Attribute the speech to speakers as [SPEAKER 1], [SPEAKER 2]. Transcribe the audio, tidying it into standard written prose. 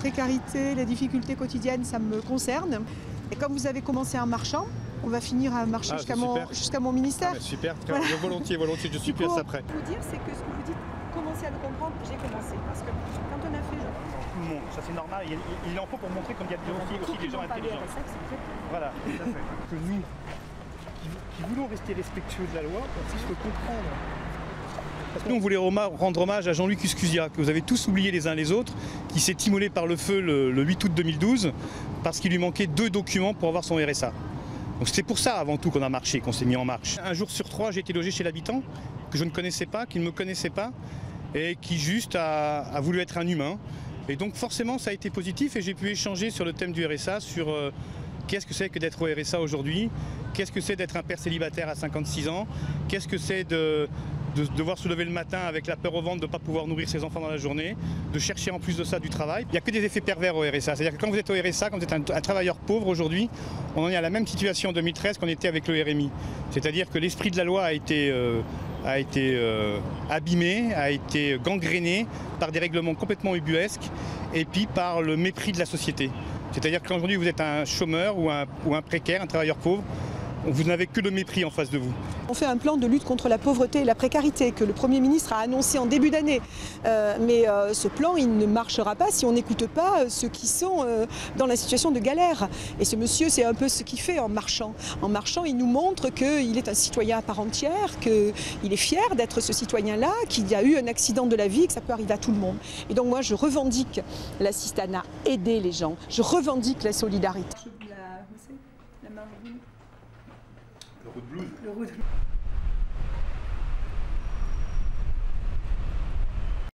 [SPEAKER 1] précarité, les difficultés quotidiennes, ça me concerne. Et comme vous avez commencé en marchant, on va finir à marcher jusqu'à mon ministère.
[SPEAKER 2] Ah, super, voilà. volontiers, je suis plus après.
[SPEAKER 1] Ce que je veux vous dire, c'est que ce que vous dites, commencez à le comprendre, j'ai commencé. Parce que quand on a fait,
[SPEAKER 3] tout le monde, ça c'est normal, il en faut pour montrer qu'il y a aussi des gens intelligents. Voilà, tout à fait. Que nous, qui voulons rester respectueux de la loi, on puisse le comprendre.
[SPEAKER 2] Nous, on voulait rendre hommage à Jean-Louis Cuscusia, que vous avez tous oublié les uns les autres, qui s'est immolé par le feu le 8 août 2012, parce qu'il lui manquait 2 documents pour avoir son RSA. Donc c'est pour ça avant tout qu'on a marché, qu'on s'est mis en marche. Un jour sur 3, j'ai été logé chez l'habitant, que je ne connaissais pas, qui ne me connaissait pas, et qui juste a voulu être un humain. Et donc forcément, ça a été positif, et j'ai pu échanger sur le thème du RSA, sur qu'est-ce que c'est que d'être au RSA aujourd'hui, qu'est-ce que c'est d'être un père célibataire à 56 ans, qu'est-ce que c'est de devoir se lever le matin avec la peur au ventre de ne pas pouvoir nourrir ses enfants dans la journée, de chercher en plus de ça du travail. Il n'y a que des effets pervers au RSA. C'est-à-dire que quand vous êtes au RSA, quand vous êtes un travailleur pauvre aujourd'hui, on en est à la même situation en 2013 qu'on était avec le RMI. C'est-à-dire que l'esprit de la loi a été abîmé, a été gangréné par des règlements complètement ubuesques et puis par le mépris de la société. C'est-à-dire qu'aujourd'hui vous êtes un chômeur ou un précaire, un travailleur pauvre, vous n'avez que le mépris en face de vous.
[SPEAKER 1] On fait un plan de lutte contre la pauvreté et la précarité que le Premier ministre a annoncé en début d'année. Mais ce plan, il ne marchera pas si on n'écoute pas ceux qui sont dans la situation de galère. Et ce monsieur, c'est un peu ce qu'il fait en marchant. En marchant, il nous montre qu'il est un citoyen à part entière, qu'il est fier d'être ce citoyen-là, qu'il y a eu un accident de la vie et que ça peut arriver à tout le monde. Et donc moi, je revendique l'assistanat, aider les gens. Je revendique la solidarité.
[SPEAKER 3] Le route blues.